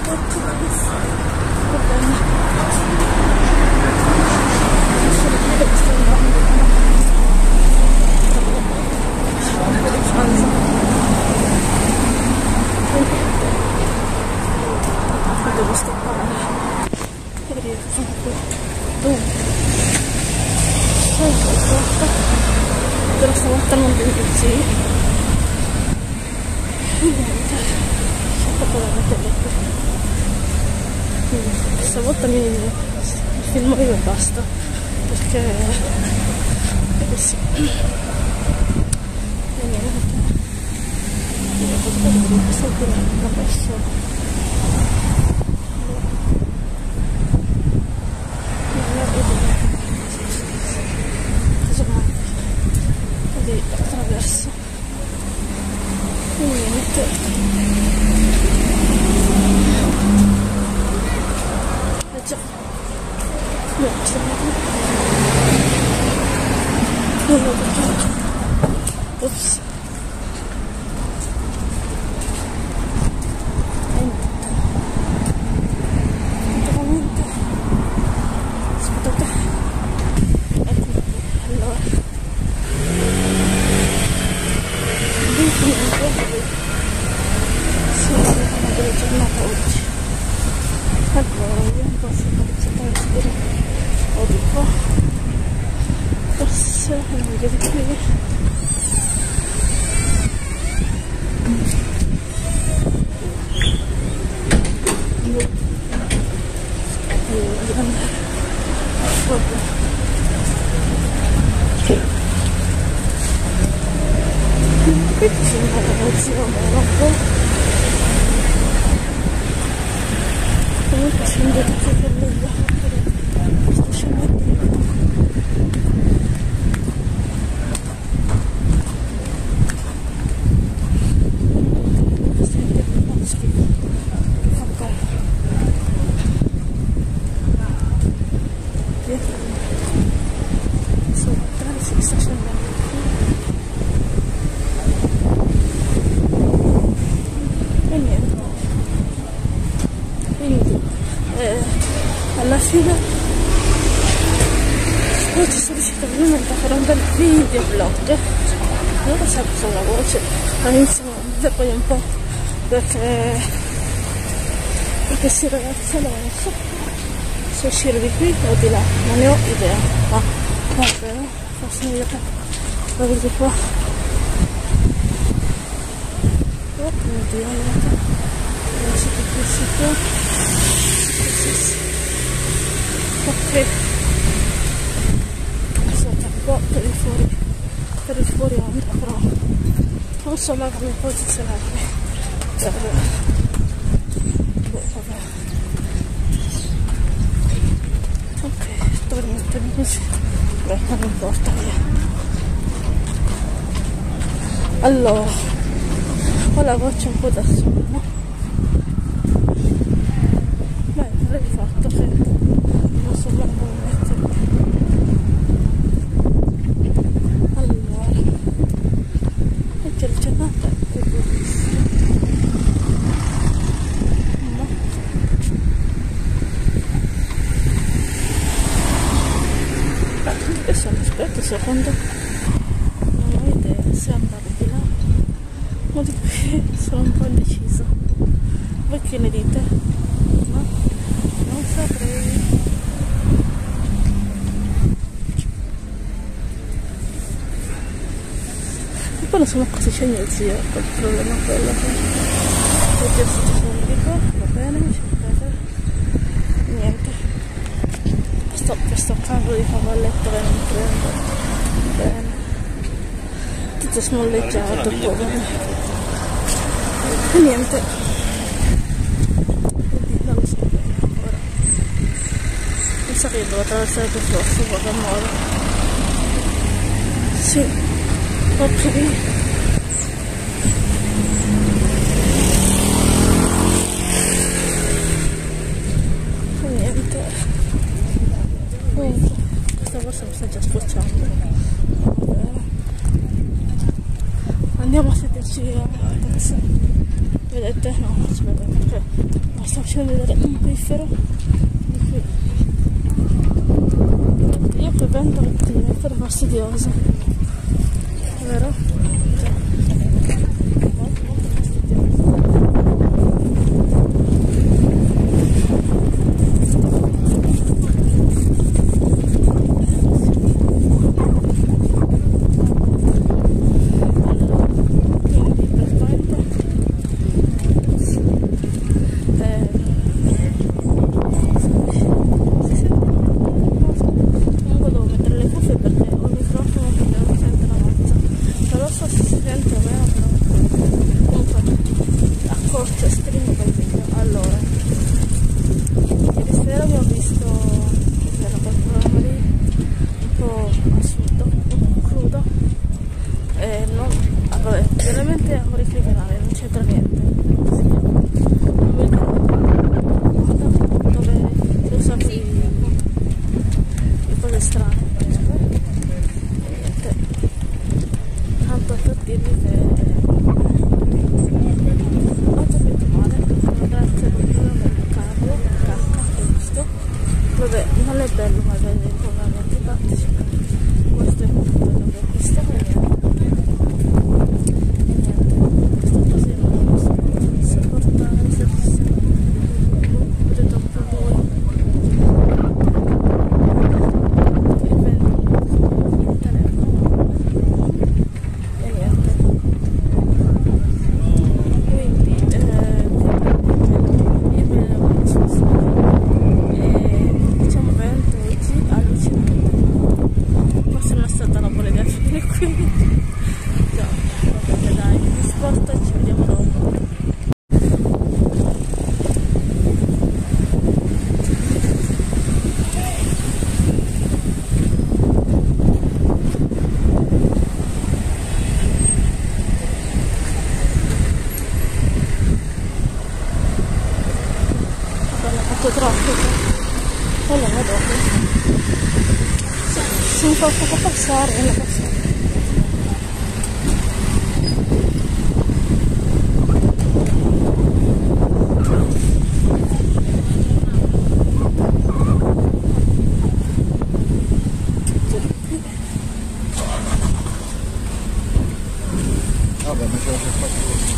Devo stoppare e vedere cosa fa qui. Dunque, però stavolta non vedo così. E niente, c'è poco da mettere qui. Stavolta mi filmo io e basta, perché sì. E niente, io posso sentire una persona. Così attraverso e niente, già non lo vedo. Ops. Allora, io non posso fare o di qua, forse è meglio di qui. Devo andare fuori. Qui ci sono una relazione, un po'. Comunque scendo tutto per meglio, sto scendendo. Senti un po' schifo, che fa bene. Dietro sono tre, si sta scendendo. E niente. Quindi alla fine oggi sono riuscita veramente a fare un bel video vlog. Non lo so con la voce, all'inizio poi un po' perché sì ragazzi, allora non so se uscire di qui o di là, non ne ho idea, ma vabbè, forse meglio che vado di qua. Oh mio Dio, non so che si può. Ok, sono un po' per il fuori onda, però non so mai come posizionarmi per vabbè. Ok, torniamo così, beh non importa, via. Allora ho la voce un po' da sola, no? Beh, avrei fatto che non so mai come mettermi. Allora, perché la giornata è bellissima. No. Adesso aspetta un secondo, non ho idea se andare di là o di qui, sono un po' indeciso. Voi che ne dite? No? Non saprei. E poi non so cosa c'è mio zio, il problema è quello che ho gestito pubblico, va bene, niente. Questo cavolo di cavalletto che non prendo. Bene. Tutto smolleggiato, povero. E niente. Non lo so bene ancora. Mi sa che devo attraversare questo rosso, guarda modo. Sì. Ok. Questa borsa mi sta già scocciando. Andiamo a sederci a taxi. vedete? No, ci vedete perché vi sto facendo vedere un piffero di qui. Io poi vento mattina è per fastidioso, vero? Molto fastidioso. Vabbè, non è bello magari con la mia antipatici. Questo è tutto quello che acquisto e niente, sto così non lo so sopportare se vedete un po' voi e vedo il telefono e niente, quindi io me ne vado su forse non è stata una buona idea finire qui. No, vabbè dai, mi sposto e ci vediamo dopo. Vabbè, l'ho fatto troppo, quello è dopo. Se mi fa poco passare, non la passo. Vabbè, ma ce la c'è fatto.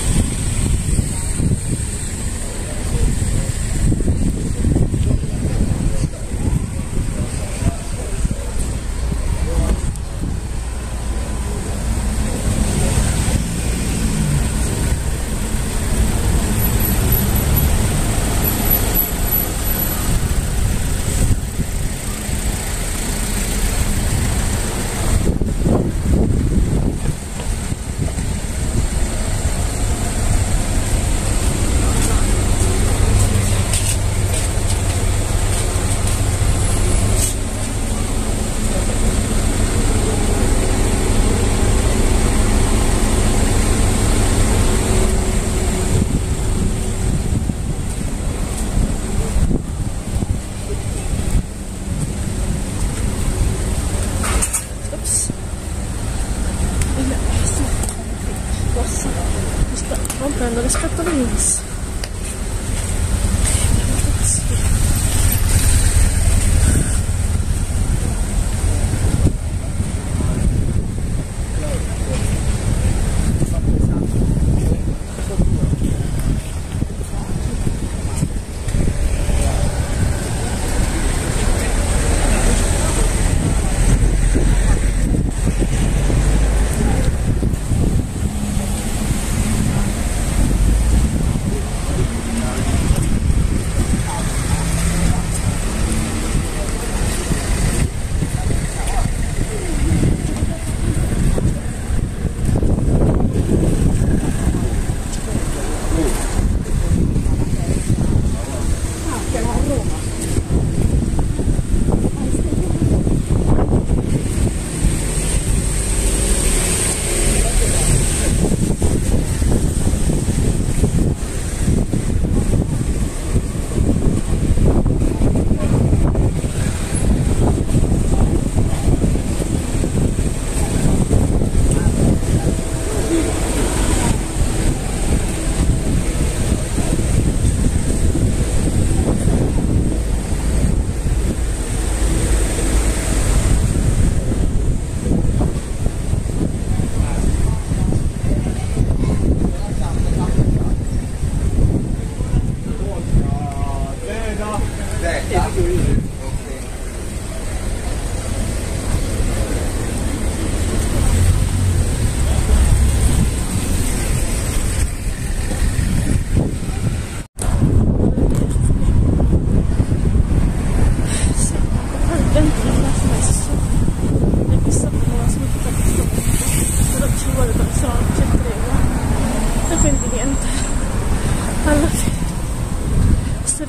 Rompendo le scatole di miss.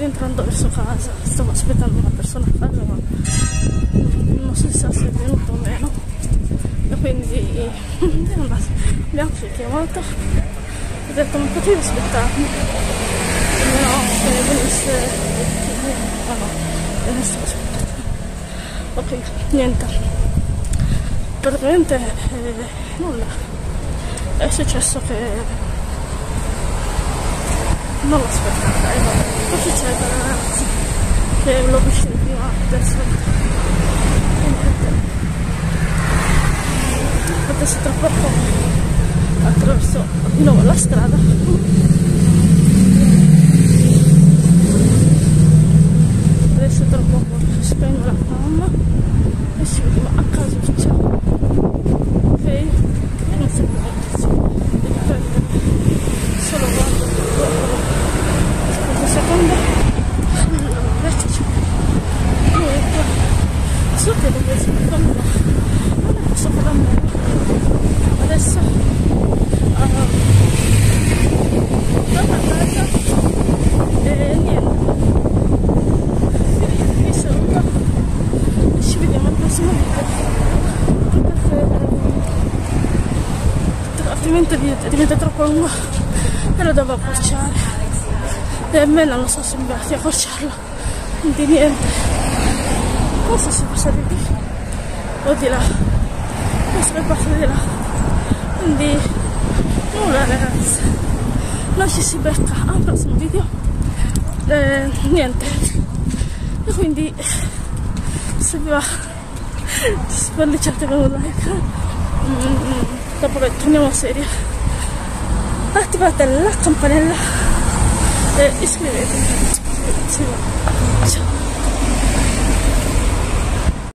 rientrando verso casa, stavo aspettando una persona a casa ma non so se sia venuto o meno, e quindi mi ha anche chiamato, ho detto non potevi aspettarmi, almeno che venisse, no, non stavo aspettando. Ok, niente, praticamente nulla, è successo che non l'ho aspettata, cosa succede ragazzi? Che l'ho visto prima, adesso tra poco attraverso di nuovo la strada, adesso tra poco spengo la mamma e ci vediamo a casa, ciao, ok? E non so devi prendere solo quando aspetta un secondo, eccoci, so che devo essere con me, non è questo per me adesso torno a casa e niente, vi saluto e ci vediamo al prossimo video, perché altrimenti diventa troppo lungo e lo devo accorciare e a me non lo so se mi va a accorciarlo, quindi niente, non so se passare di qui o di là, questo è passato di là, quindi nulla ragazzi, noi ci si becca al prossimo video, niente, e quindi se vi va spolliciate con un like, dopo che torniamo a serie attivate la campanella e iscrivetevi, ciao.